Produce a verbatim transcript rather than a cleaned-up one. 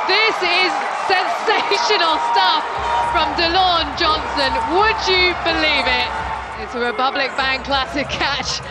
This is sensational stuff from Delorn Johnson. Would you believe it? It's a Republic Bank Classic catch.